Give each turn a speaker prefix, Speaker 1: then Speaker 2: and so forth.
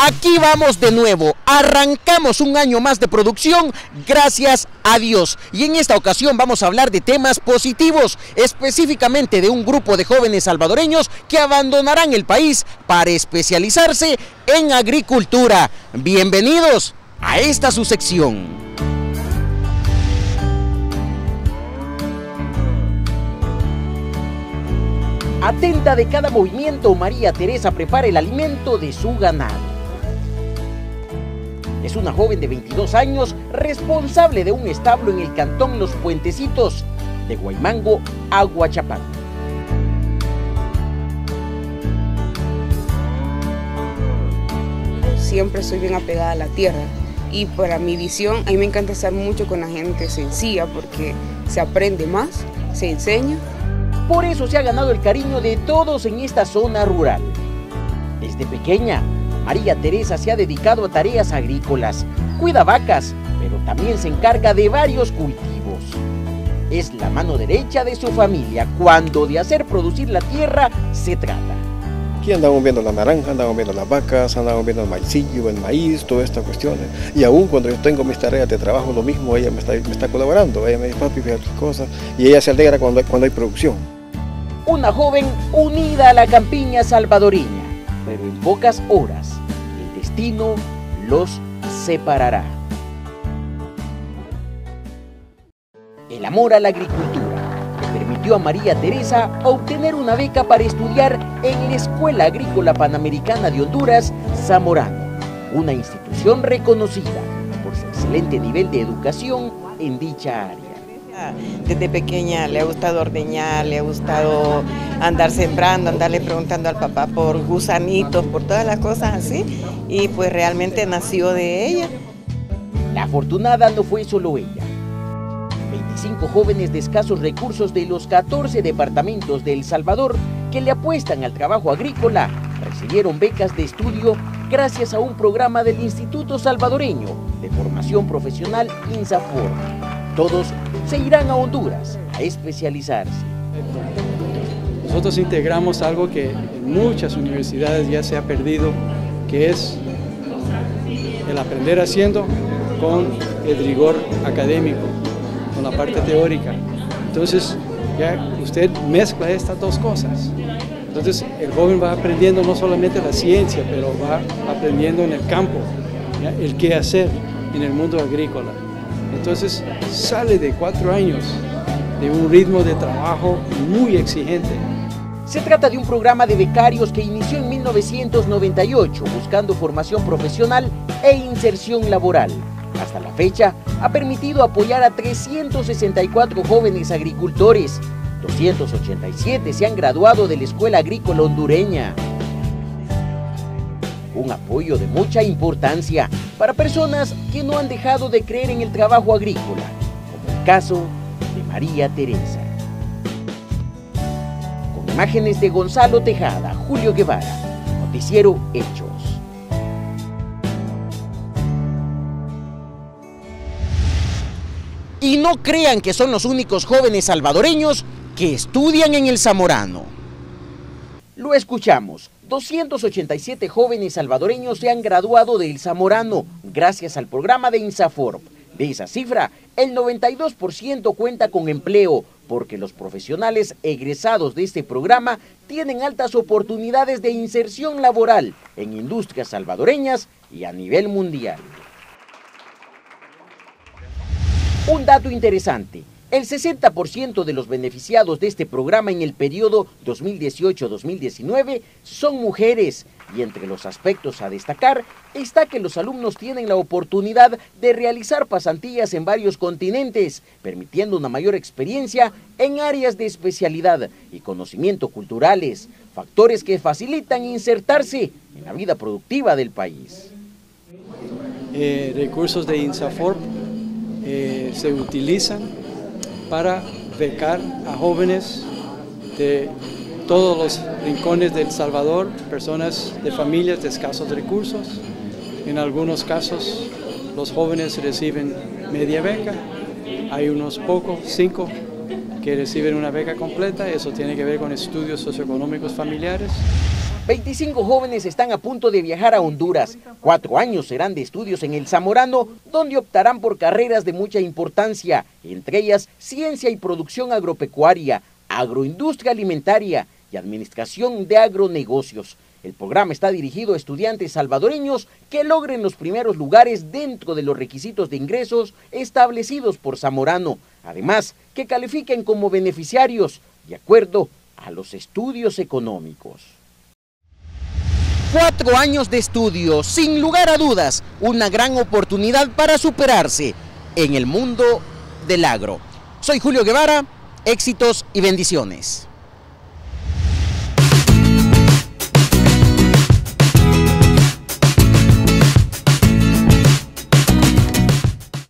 Speaker 1: Aquí vamos de nuevo, arrancamos un año más de producción, gracias a Dios. Y en esta ocasión vamos a hablar de temas positivos, específicamente de un grupo de jóvenes salvadoreños que abandonarán el país para especializarse en agricultura. Bienvenidos a esta su sección. Atenta de cada movimiento, María Teresa prepara el alimento de su ganado. Es una joven de 22 años, responsable de un establo en el cantón Los Puentecitos, de Guaymango a Huachapán.
Speaker 2: Siempre soy bien apegada a la tierra y para mi visión, a mí me encanta estar mucho con la gente sencilla porque se aprende más, se enseña.
Speaker 1: Por eso se ha ganado el cariño de todos en esta zona rural. Desde pequeña, María Teresa se ha dedicado a tareas agrícolas, cuida vacas, pero también se encarga de varios cultivos. Es la mano derecha de su familia cuando de hacer producir la tierra se trata.
Speaker 3: Aquí andamos viendo la naranja, andamos viendo las vacas, andamos viendo el maicillo, el maíz, todas estas cuestiones. Y aún cuando yo tengo mis tareas de trabajo, lo mismo, ella me está colaborando. Ella me dice, papi, fíjate qué cosas. Y ella se alegra cuando hay producción.
Speaker 1: Una joven unida a la campiña salvadoreña, pero en pocas horas el destino los separará. El amor a la agricultura le permitió a María Teresa obtener una beca para estudiar en la Escuela Agrícola Panamericana de Honduras, Zamorano, una institución reconocida por su excelente nivel de educación en dicha área.
Speaker 4: Desde pequeña le ha gustado ordeñar, le ha gustado andar sembrando, andarle preguntando al papá por gusanitos, por todas las cosas así, y pues realmente nació de ella.
Speaker 1: La afortunada no fue solo ella. 25 jóvenes de escasos recursos de los 14 departamentos de El Salvador que le apuestan al trabajo agrícola recibieron becas de estudio gracias a un programa del Instituto Salvadoreño de Formación Profesional INSAFORP. Todos se irán a Honduras a especializarse.
Speaker 5: Nosotros integramos algo que en muchas universidades ya se ha perdido, que es el aprender haciendo con el rigor académico, con la parte teórica. Entonces ya usted mezcla estas dos cosas. Entonces el joven va aprendiendo no solamente la ciencia, pero va aprendiendo en el campo, ¿ya? El qué hacer en el mundo agrícola. Entonces sale de 4 años de un ritmo de trabajo muy exigente.
Speaker 1: Se trata de un programa de becarios que inició en 1998 buscando formación profesional e inserción laboral. Hasta la fecha ha permitido apoyar a 364 jóvenes agricultores. 287 se han graduado de la Escuela Agrícola Hondureña. Un apoyo de mucha importancia para personas que no han dejado de creer en el trabajo agrícola, como el caso de María Teresa. Con imágenes de Gonzalo Tejada, Julio Guevara, Noticiero Hechos. Y no crean que son los únicos jóvenes salvadoreños que estudian en el Zamorano. Lo escuchamos. 287 jóvenes salvadoreños se han graduado del Zamorano gracias al programa de INSAFORP. De esa cifra, el 92% cuenta con empleo, porque los profesionales egresados de este programa tienen altas oportunidades de inserción laboral en industrias salvadoreñas y a nivel mundial. Un dato interesante. El 60% de los beneficiados de este programa en el periodo 2018-2019 son mujeres, y entre los aspectos a destacar está que los alumnos tienen la oportunidad de realizar pasantías en varios continentes, permitiendo una mayor experiencia en áreas de especialidad y conocimiento culturales, factores que facilitan insertarse en la vida productiva del país.
Speaker 5: Recursos de INSAFORP se utilizan para becar a jóvenes de todos los rincones de El Salvador, personas de familias de escasos recursos. En algunos casos los jóvenes reciben media beca, hay unos pocos, 5, que reciben una beca completa. Eso tiene que ver con estudios socioeconómicos familiares.
Speaker 1: 25 jóvenes están a punto de viajar a Honduras. 4 años serán de estudios en el Zamorano, donde optarán por carreras de mucha importancia, entre ellas ciencia y producción agropecuaria, agroindustria alimentaria y administración de agronegocios. El programa está dirigido a estudiantes salvadoreños que logren los primeros lugares dentro de los requisitos de ingresos establecidos por Zamorano. Además, que califiquen como beneficiarios de acuerdo a los estudios económicos. 4 años de estudio, sin lugar a dudas, una gran oportunidad para superarse en el mundo del agro. Soy Julio Guevara, éxitos y bendiciones.